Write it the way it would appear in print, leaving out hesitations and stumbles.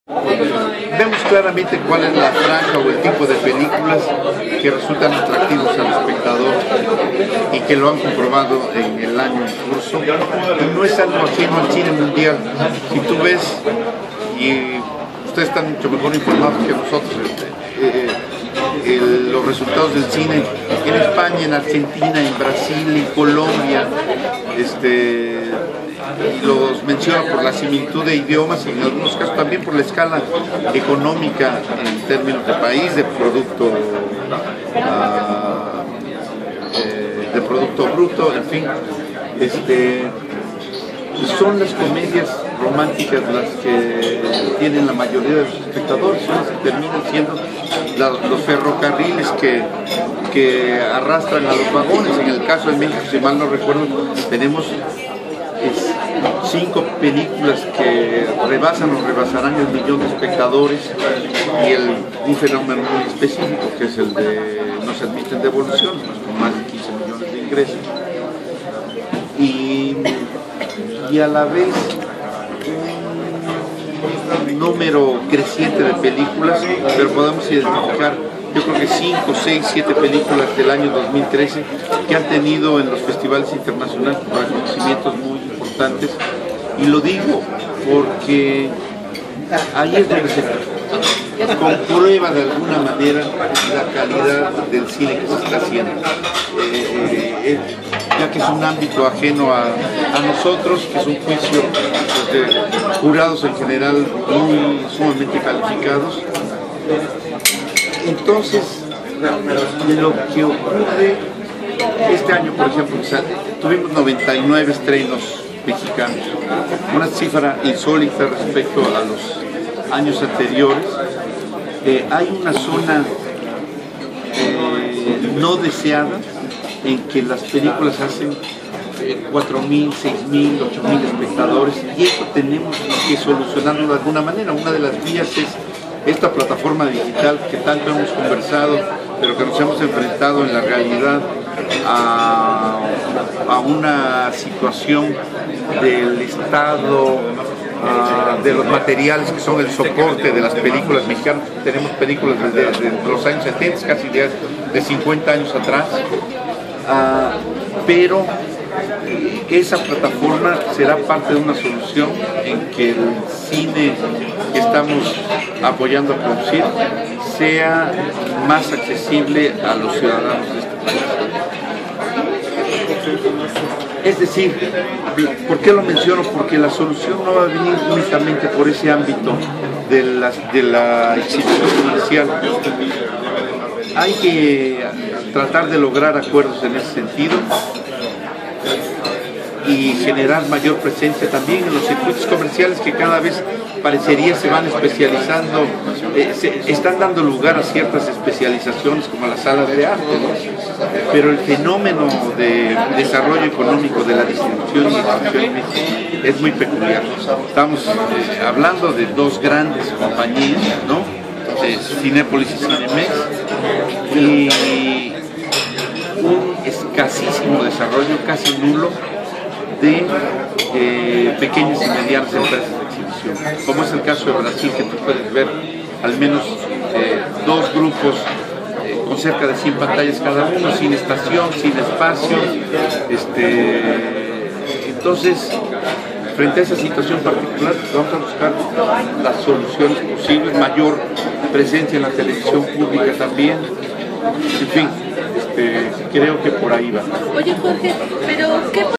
Vemos claramente cuál es la franja o el tipo de películas que resultan atractivos al espectador y que lo han comprobado en el año en curso. Y no es algo ajeno al cine mundial. Si tú ves, y ustedes están mucho mejor informados que nosotros, los resultados del cine en España, en Argentina, en Brasil, en Colombia, los menciono por la similitud de idiomas y en algunos casos también por la escala económica en términos de país, de producto bruto, en fin. Son las comedias románticas las que tienen la mayoría de los espectadores, son las que terminan siendo los ferrocarriles que arrastran a los vagones. En el caso de México, si mal no recuerdo, tenemos 5 películas que rebasan o rebasarán el millón de espectadores y un fenómeno muy específico que es el de no se admiten devoluciones, con más de 15 millones de ingresos. Y a la vez un número creciente de películas, pero podemos identificar, yo creo que 5, 6, 7 películas del año 2013 que han tenido en los festivales internacionales reconocimientos muy importantes, y lo digo porque ahí es donde se comprueba de alguna manera la calidad del cine que se está haciendo, ya que es un ámbito ajeno a nosotros, que es un juicio de jurados en general sumamente calificados. Entonces, lo que ocurre este año, por ejemplo, tuvimos 99 estrenos mexicanos, una cifra insólita respecto a los años anteriores. Hay una zona no deseada en que las películas hacen 4.000, 6.000, 8.000 espectadores, y eso tenemos que solucionarlo de alguna manera. Una de las vías es esta plataforma digital que tanto hemos conversado, pero que nos hemos enfrentado en la realidad a una situación del estado de los materiales que son el soporte de las películas mexicanas. Tenemos películas desde los años 70, casi de 50 años atrás, pero esa plataforma será parte de una solución en que el cine que estamos apoyando a producir sea más accesible a los ciudadanos de este país. Es decir, ¿por qué lo menciono? Porque la solución no va a venir únicamente por ese ámbito de la exhibición comercial. Hay que tratar de lograr acuerdos en ese sentido y generar mayor presencia también en los circuitos comerciales, que cada vez parecería se van especializando, están dando lugar a ciertas especializaciones como las salas de arte, ¿no? Pero el fenómeno de desarrollo económico de la distribución y distribución en México es muy peculiar. Estamos hablando de dos grandes compañías, ¿no? Cinépolis y Cinemex, y un escasísimo desarrollo, casi nulo, de pequeñas y medianas empresas de exhibición, como es el caso de Brasil, que tú puedes ver al menos 2 grupos con cerca de 100 pantallas cada uno, sin estación, sin espacio. Entonces, frente a esa situación particular, vamos a buscar las soluciones posibles, mayor presencia en la televisión pública también, en fin, creo que por ahí va. Oye, Jorge, pero ¿qué